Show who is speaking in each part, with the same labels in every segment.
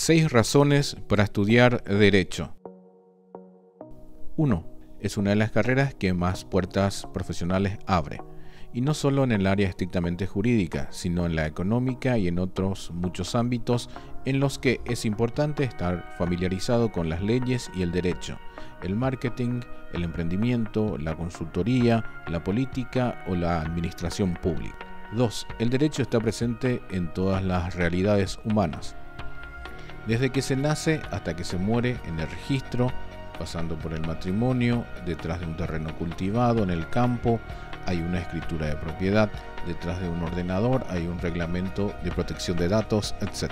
Speaker 1: 6 razones para estudiar Derecho. 1. Es una de las carreras que más puertas profesionales abre, y no solo en el área estrictamente jurídica, sino en la económica y en otros muchos ámbitos en los que es importante estar familiarizado con las leyes y el derecho, el marketing, el emprendimiento, la consultoría, la política o la administración pública. 2. El derecho está presente en todas las realidades humanas, desde que se nace hasta que se muere, en el registro, pasando por el matrimonio, detrás de un terreno cultivado, en el campo, hay una escritura de propiedad, detrás de un ordenador hay un reglamento de protección de datos, etc.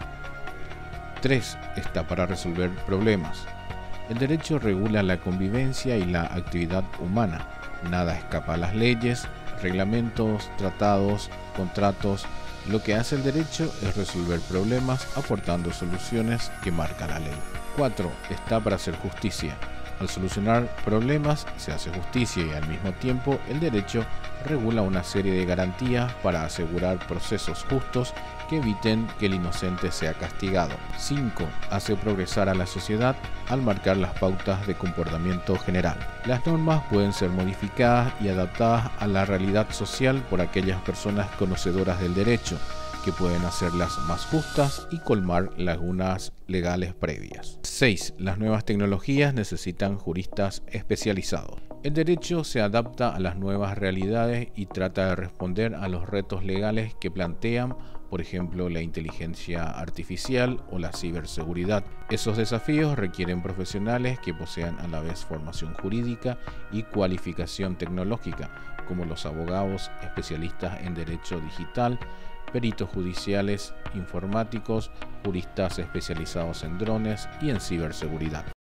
Speaker 1: 3. Está para resolver problemas. El derecho regula la convivencia y la actividad humana. Nada escapa a las leyes, reglamentos, tratados, contratos. Lo que hace el derecho es resolver problemas aportando soluciones que marca la ley. 4. Está para hacer justicia. Al solucionar problemas se hace justicia y al mismo tiempo el derecho regula una serie de garantías para asegurar procesos justos que eviten que el inocente sea castigado. 5. Hace progresar a la sociedad al marcar las pautas de comportamiento general. Las normas pueden ser modificadas y adaptadas a la realidad social por aquellas personas conocedoras del derecho, que pueden hacerlas más justas y colmar lagunas legales previas. 6. Las nuevas tecnologías necesitan juristas especializados. El derecho se adapta a las nuevas realidades y trata de responder a los retos legales que plantean, por ejemplo, la inteligencia artificial o la ciberseguridad. Esos desafíos requieren profesionales que posean a la vez formación jurídica y cualificación tecnológica, como los abogados especialistas en derecho digital, peritos judiciales, informáticos, juristas especializados en drones y en ciberseguridad.